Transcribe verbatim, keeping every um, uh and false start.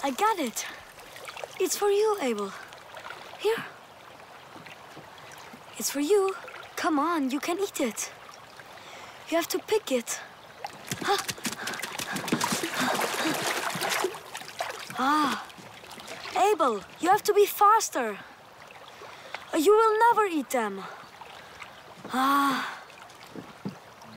I got it. It's for you, Abel. Here. It's for you. Come on, you can eat it. You have to pick it. Huh? Ah. Abel, you have to be faster. You will never eat them. Ah.